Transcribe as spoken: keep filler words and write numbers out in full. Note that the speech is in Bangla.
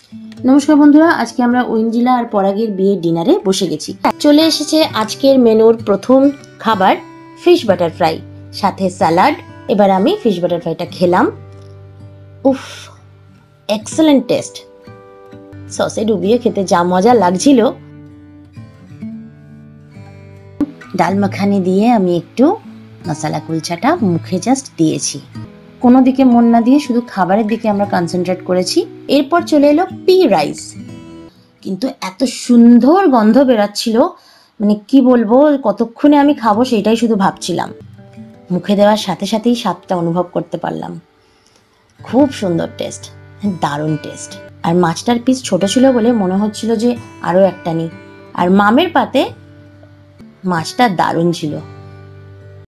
নমস্কার বন্ধুরা, আজকে আমরা ঐন্দ্রিলা আর পরাগের বিয়ের ডিনারে বসে গেছি। চলে এসেছে আজকের মেনুর প্রথম খাবার, ফিশ বাটার ফ্রাই, সাথে স্যালাড। এবার আমি ফিশ বাটার ফ্রাইটা খেলাম। উফ, এক্সেলেন্ট টেস্ট। সসে ডুবিয়ে খেতে যা মজা লাগছিল। ডাল মাখানি দিয়ে আমি একটু মশলা কুলচাটা মুখে জাস্ট দিয়েছি, কোনো দিকে মন না দিয়ে শুধু খাবারের দিকে আমরা কনসেন্ট্রেট করেছি। এরপর চলে এলো পি রাইস, কিন্তু এত সুন্দর গন্ধ বেরাচ্ছিল, মানে কি বলবো, কতক্ষণে আমি খাবো সেটাই শুধু ভাবছিলাম। মুখে দেওয়ার সাথে সাথেই স্বাদটা অনুভব করতে পারলাম। খুব সুন্দর টেস্ট, দারুণ টেস্ট। আর মাছটার পিস ছোট ছিল বলে মনে হচ্ছিল যে আরও একটা নিই। আর মামের পাতে মাছটা দারুণ ছিল।